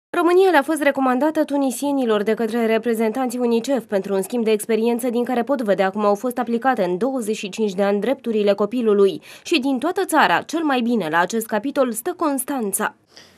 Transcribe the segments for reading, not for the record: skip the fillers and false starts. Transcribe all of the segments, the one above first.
România le-a fost recomandată tunisienilor de către reprezentanții UNICEF pentru un schimb de experiență din care pot vedea cum au fost aplicate în 25 de ani drepturile copilului. Și din toată țara, cel mai bine la acest capitol stă Constanța.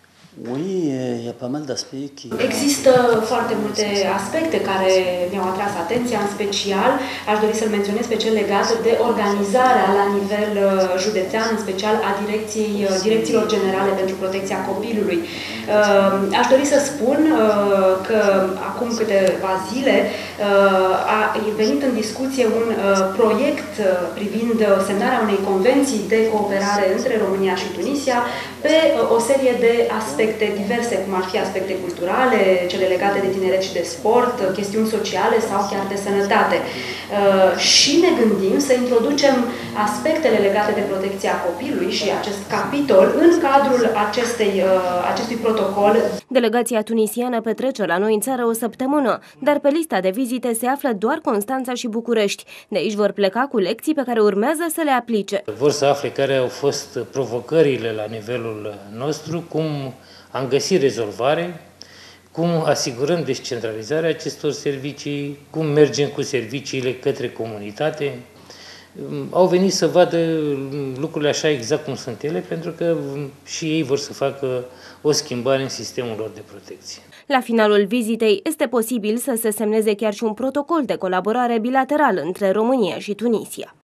Există foarte multe aspecte care mi-au atras atenția, în special aș dori să-l menționez pe cel legat de organizarea la nivel județean, în special a direcțiilor generale pentru protecția copilului. Aș dori să spun că acum câteva zile a venit în discuție un proiect privind semnarea unei convenții de cooperare între România și Tunisia pe o serie de aspecte diverse, cum ar fi aspecte culturale, cele legate de tineret și de sport, chestiuni sociale sau chiar de sănătate. Și ne gândim să introducem aspectele legate de protecția copilului și acest capitol în cadrul acestui protocol. Delegația tunisiană petrece la noi în țară o săptămână, dar pe lista de vizite se află doar Constanța și București. De aici vor pleca cu lecții pe care urmează să le aplice. Vor să afle care au fost provocările la nivelul nostru, cum am găsit rezolvare, cum asigurăm descentralizarea acestor servicii, cum mergem cu serviciile către comunitate. Au venit să vadă lucrurile așa exact cum sunt ele, pentru că și ei vor să facă o schimbare în sistemul lor de protecție. La finalul vizitei este posibil să se semneze chiar și un protocol de colaborare bilateral între România și Tunisia.